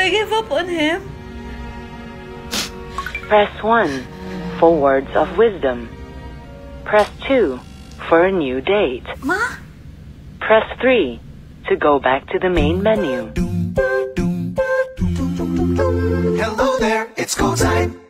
I give up on him? Press 1 for words of wisdom. Press 2 for a new date. Ma? Press 3 to go back to the main menu. Hello there, it's GoTyme.